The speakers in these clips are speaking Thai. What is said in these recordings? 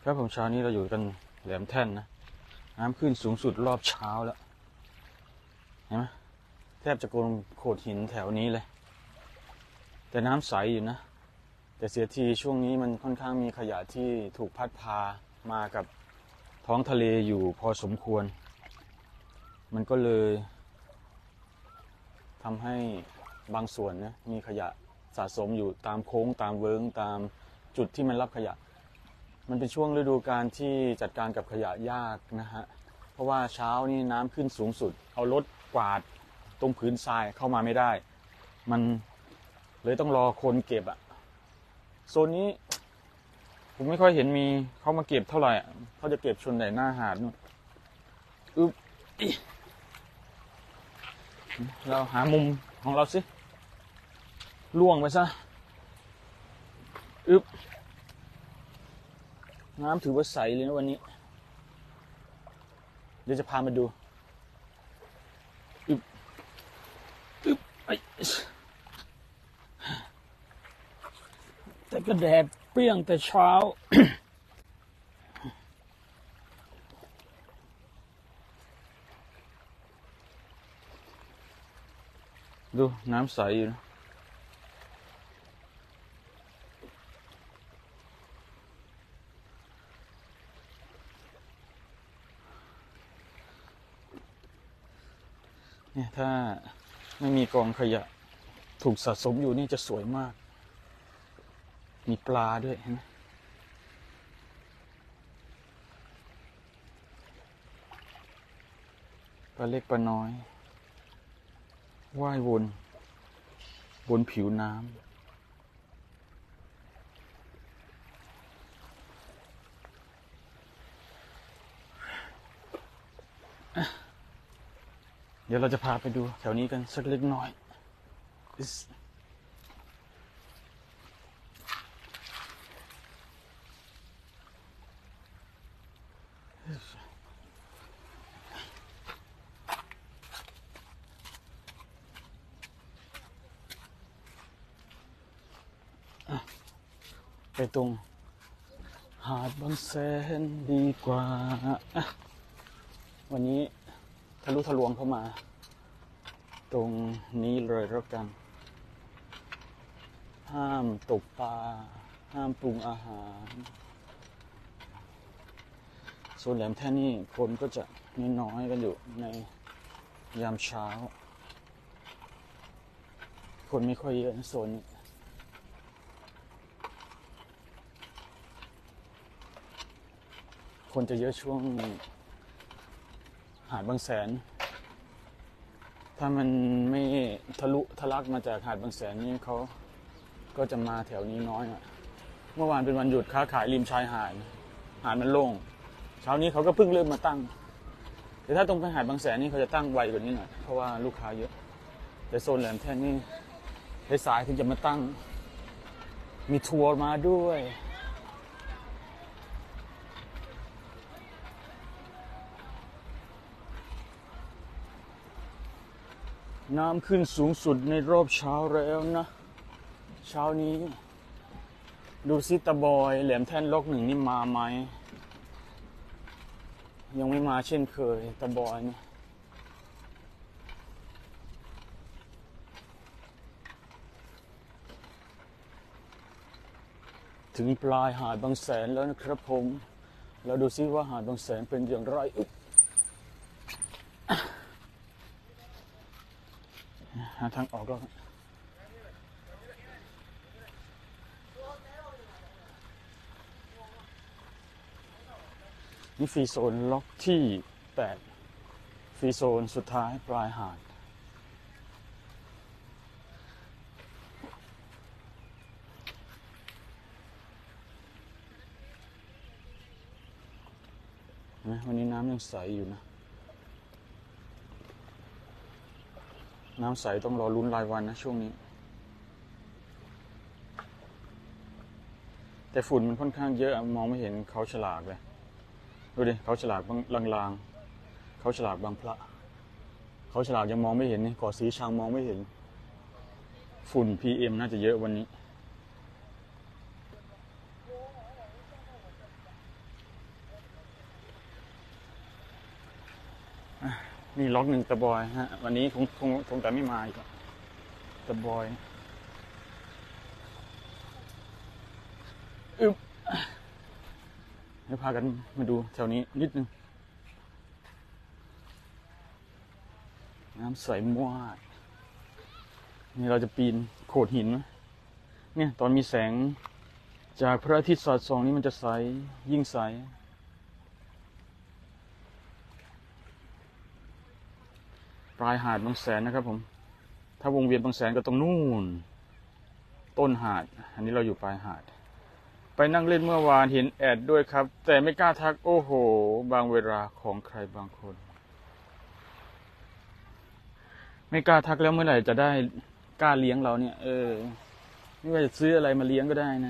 ครับผมเช้านี้เราอยู่กันแหลมแท่นนะน้ำขึ้นสูงสุดรอบเช้าแล้วเห็นไหมแทบจะโขดหินแถวนี้เลยแต่น้ำใสอยู่นะแต่เสียทีช่วงนี้มันค่อนข้างมีขยะที่ถูกพัดพามากับท้องทะเลอยู่พอสมควรมันก็เลยทำให้บางส่วนนะมีขยะสะสมอยู่ตามโค้งตามเวิ้งตามจุดที่มันรับขยะมันเป็นช่วงฤดูกาลที่จัดการกับขยะยากนะฮะเพราะว่าเช้านี่น้ำขึ้นสูงสุดเอารถกวาดตรงพื้นทรายเข้ามาไม่ได้มันเลยต้องรอคนเก็บอะโซนนี้ผมไม่ค่อยเห็นมีเขามาเก็บเท่าไหร่เขาจะเก็บชนไหนหน้าหาดนู่นเราหามุมของเราสิล่วงไปซะน้ำถือว่าใสเลยนะวันนี้เดี๋ยวจะพามาดูแต่ก็แดดเปรี้ยงแต่เช้า ดูน้ำใสอยู่นะเนี่ยถ้าไม่มีกองขยะถูกสะสมอยู่นี่จะสวยมากมีปลาด้วยเห็นไหมปลาเล็กปลาน้อยว่ายวนบนผิวน้ำเดี๋ยวเราจะพาไปดูแถวนี้กันสักเล็กน้อยไปตรงหาดบางแสนดีกว่าวันนี้ทะลุทะลวงเข้ามาตรงนี้เลยแล้วกันห้ามตกปลาห้ามปรุงอาหารโซนแหลมแท่นนี่คนก็จะน้อยกันอยู่ในยามเช้าคนไม่ค่อยเยอะโซนนี้คนจะเยอะช่วงหาดบางแสนถ้ามันไม่ทะลุทะลักมาจากหาดบางแสนนี่เขาก็จะมาแถวนี้น้อยหน่อยเมื่อวานเป็นวันหยุดค้าขายริมชายหาดมันโล่งเช้านี้เขาก็เพิ่งเริ่มมาตั้งแต่ถ้าตรงไปหาดบางแสนนี่เขาจะตั้งไวกว่านี้หน่อยเพราะว่าลูกค้าเยอะแต่โซนแหลมแท่นนี่สายถึงจะมาตั้งมีทัวร์มาด้วยน้ำขึ้นสูงสุดในรอบเช้าแล้วนะเช้านี้ดูซิตาบอยแหลมแท่นล็อกหนึ่งนี่มาไหมยังไม่มาเช่นเคยตาบอยนี่ถึงปลายหาดบางแสนแล้วนะครับผมเราดูซิว่าหาดบางแสนเป็นอย่างไรหาทางออกแล้วนี่ฟรีโซนล็อกที่8ฟรีโซนสุดท้ายปลายหาดนะวันนี้น้ำยังใสอยู่นะน้ำใสต้องรอลุ้นรายวันนะช่วงนี้แต่ฝุ่นมันค่อนข้างเยอะมองไม่เห็นเขาฉลากเลยดูดิเขาฉลากบางลางๆเขาฉลากบางพระเขาฉลากยังมองไม่เห็นนี่ก่อสีชังมองไม่เห็นฝุ่น PM น่าจะเยอะวันนี้นี่ล็อกหนึ่งตะบอยฮะวันนี้คงแต่ไม่มาอีกตะบอยอึ๊บให้พากันมาดูแถวนี้นิดนึงน้ำใสมากนี่เราจะปีนโขดหินเนี่ยตอนมีแสงจากพระอาทิตย์สอดส่องนี่มันจะใสยิ่งใสปลายหาดบางแสนนะครับผมถ้าวงเวียนบางแสนก็ตรงนู่นต้นหาดอันนี้เราอยู่ปลายหาดไปนั่งเล่นเมื่อวานเห็นแอดด้วยครับแต่ไม่กล้าทักโอ้โหบางเวลาของใครบางคนไม่กล้าทักแล้วเมื่อไหร่จะได้กล้าเลี้ยงเราเนี่ยไม่ว่าจะซื้ออะไรมาเลี้ยงก็ได้นะ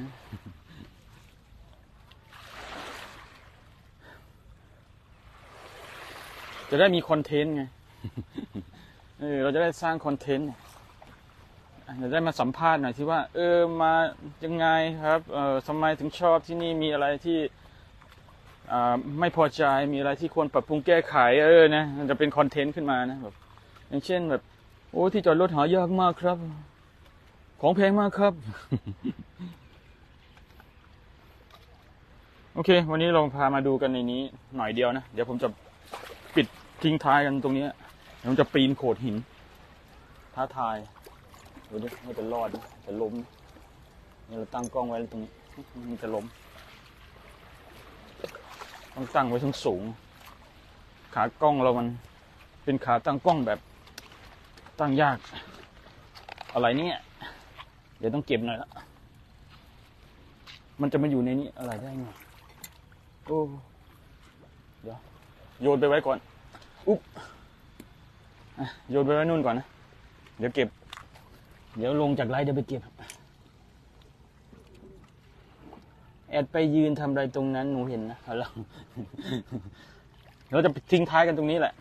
จะได้มีคอนเทนต์ไงเราจะได้สร้างคอนเทนต์จะได้มาสัมภาษณ์หน่อยที่ว่ามายังไงครับทำไมถึงชอบที่นี่มีอะไรที่ไม่พอใจมีอะไรที่ควรปรับปรุงแก้ไขนะมันจะเป็นคอนเทนต์ขึ้นมานะแบบอย่างเช่นแบบโอ้ที่จอดรถหายากมากครับของแพงมากครับ โอเควันนี้เราพามาดูกันในนี้หน่อยเดียวนะเดี๋ยวผมจะปิดทิ้งท้ายกันตรงนี้เดี๋ยวผมจะปีนโขดหินท้าทายดูดิไม่จะรอดจะล้มนี่เราตั้งกล้องไว้ตรงนี้มันจะล้มต้องตั้งไว้สูงขากล้องเรามันเป็นขาตั้งกล้องแบบตั้งยากอะไรเนี่ยเดี๋ยวต้องเก็บหน่อยละมันจะมาอยู่ในนี้อะไรได้ไงโอ้เดี๋ยวโยนไปไว้ก่อนอุ๊บโยนไปไว้นู่นก่อนนะเดี๋ยวเก็บเดี๋ยวลงจากไลฟ์เดี๋ยวไปเก็บแอดไปยืนทำอะไรตรงนั้นหนูเห็นนะเราจะทิ้งท้ายกันตรงนี้แหละ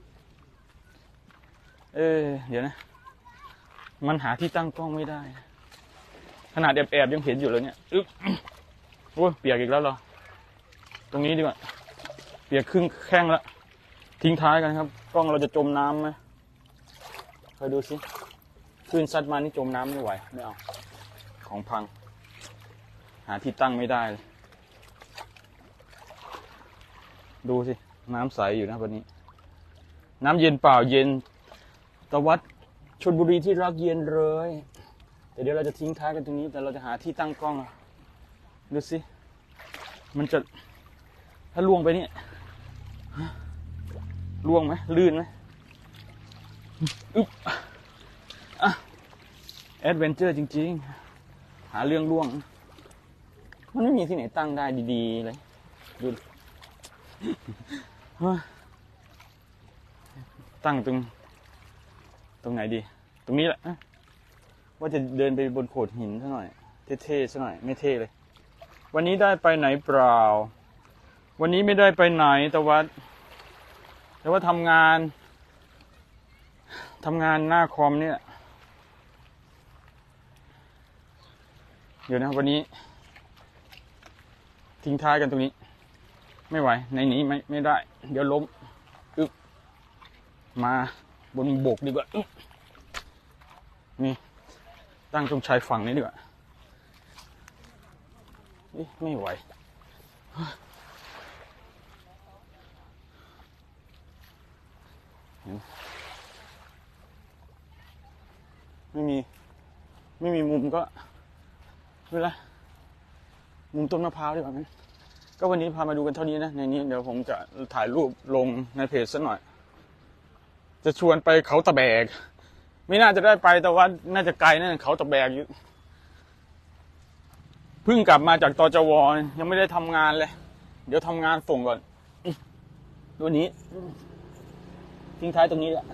เดี๋ยวนะมันหาที่ตั้งกล้องไม่ได้ขนาดแอบยังเห็นอยู่เลยเนี่ยอึ๊บโอ้ยเปียกอีกแล้วเหรอตรงนี้ดีกว่าเปียกครึ่งแข้งแล้วทิ้งท้ายกันครับกล้องเราจะจมน้ำไหมคอยดูสิคลื่นซัดมานี่จมน้ำไม่ไหวไม่เอาของพังหาที่ตั้งไม่ได้เลยดูสิน้ำใสอยู่นะวันนี้น้ำเย็นเปล่าเย็นตะวัดชลบุรีที่รักเย็นเลยแต่เดี๋ยวเราจะทิ้งท้ายกันตรงนี้แต่เราจะหาที่ตั้งกล้องดูสิมันจะถ้าล่วงไปนี่ล่วงไหมลื่นไหมอึ๊บแอดเวนเจอร์จริงๆหาเรื่องล่วงมันไม่มีที่ไหนตั้งได้ดีๆเลยดูตั้งตรงไหนดีตรงนี้แหละว่าจะเดินไปบนโขดหินซะหน่อยเท่ๆซะหน่อยไม่เท่เลยวันนี้ได้ไปไหนเปล่าวันนี้ไม่ได้ไปไหนแต่ว่าทำงานหน้าคอมเนี่ยเดี๋ยวนะวันนี้ทิ้งท้ายกันตรงนี้ไม่ไหวในนี้ไม่ได้เดี๋ยวล้มอึ๊บมาบนบกดีกว่านี่ตั้งตรงชายฝั่งนี้ดีกว่าไม่ไหวไม่มีมุมก็ไม่เป็นไรมุมต้นมะพร้าวดีกว่านั้นก็วันนี้พามาดูกันเท่านี้นะในนี้เดี๋ยวผมจะถ่ายรูปลงในเพจสักหน่อยจะชวนไปเขาตะแบกไม่น่าจะได้ไปแต่ว่าน่าจะไกลนะเขาตะแบกอยู่เพิ่งกลับมาจากตจว.ยังไม่ได้ทำงานเลยเดี๋ยวทำงานส่งก่อนตัวนี้ทิ้งท้ายตรงนี้แหละ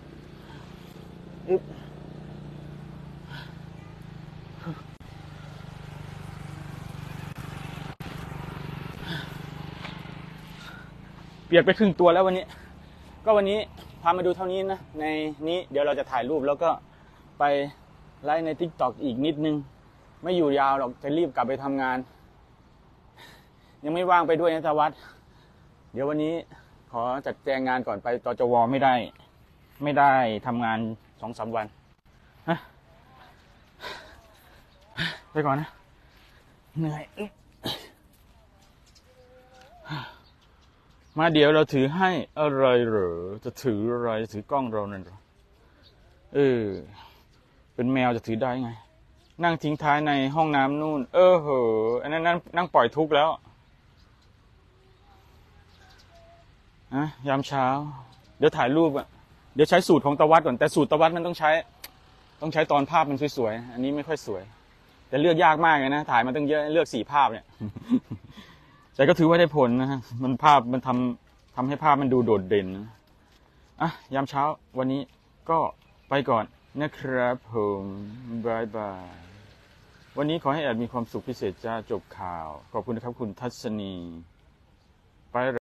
เปียกไปครึ่งตัวแล้ววันนี้ก็วันนี้พามาดูเท่านี้นะในนี้เดี๋ยวเราจะถ่ายรูปแล้วก็ไปไลฟ์ใน TikTok อีกนิดนึงไม่อยู่ยาวหรอกจะรีบกลับไปทำงานยังไม่ว่างไปด้วยนะตาวัดเดี๋ยววันนี้ขอจัดแจงงานก่อนไปตจวไม่ได้ทำงาน2-3 วันฮะไปก่อนนะเหนื่อยมาเดี๋ยวเราถือให้อะไรเหรอจะถืออะไรถือกล้องเรานั่นเหรอเป็นแมวจะถือได้ไงนั่งทิ้งท้ายในห้องน้ำนู่นเหอะอันนั้นนั่งปล่อยทุกข์แล้วยามเช้าเดี๋ยวถ่ายรูปเดี๋ยวใช้สูตรของตะวัดก่อนแต่สูตรตะวัดมันต้องใช้ตอนภาพมันสวยๆอันนี้ไม่ค่อยสวยแต่เลือกยากมากเลยนะถ่ายมาตั้งเยอะเลือก4 ภาพเนี่ย แต่ก็ถือว่าได้ผลนะฮะมันภาพมันทำให้ภาพมันดูโดดเด่นนะยามเช้าวันนี้ก็ไปก่อนนะครับผมบายบายวันนี้ขอให้แอดมีความสุขพิเศษจ้าจบข่าวขอบคุณนะครับคุณทัศนีไป